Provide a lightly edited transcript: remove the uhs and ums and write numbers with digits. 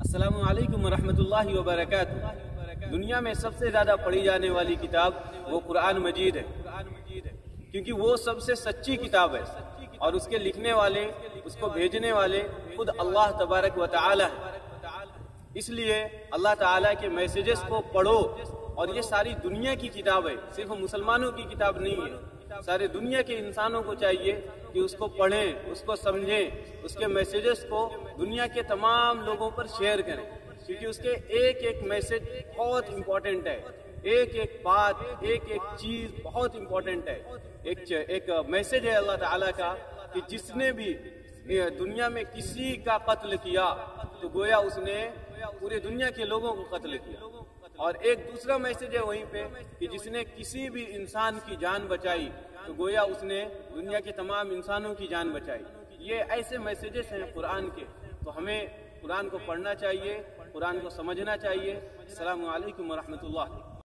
السلام علیکم ورحمۃ اللہ وبرکاتہ۔ دنیا میں سب سے زیادہ پڑھی جانے والی کتاب وہ قرآن مجید ہے، کیونکہ وہ سب سے سچی کتاب ہے اور اس کے لکھنے والے، اس کو بھیجنے والے خود اللہ تبارک و تعالی ہے۔ اس لیے اللہ تعالیٰ کے میسیجز کو پڑھو، اور یہ ساری دنیا کی کتاب ہے، صرف مسلمانوں کی کتاب نہیں ہے۔ سارے دنیا کے انسانوں کو چاہیے کہ اس کو پڑھیں، اس کو سمجھیں، اس کے میسیجز کو دنیا کے تمام لوگوں پر شیئر کریں، کیونکہ اس کے ایک ایک میسیج بہت امپورٹنٹ ہے، ایک ایک بات، ایک ایک چیز بہت امپورٹنٹ ہے۔ ایک میسیج ہے اللہ تعالیٰ کا کہ جس نے بھی دنیا میں کسی کا قتل کیا تو گویا اس نے پورے دنیا کے لوگوں کو قتل کیا، اور ایک دوسرا میسیج ہے وہیں پہ کہ جس نے کسی بھی انسان کی جان بچائی تو گویا اس نے دنیا کے تمام انسانوں کی جان بچائی۔ یہ ایسے میسیجز ہیں قرآن کے، تو ہمیں قرآن کو پڑھنا چاہیے، قرآن کو سمجھنا چاہیے۔ السلام علیکم ورحمۃ اللہ۔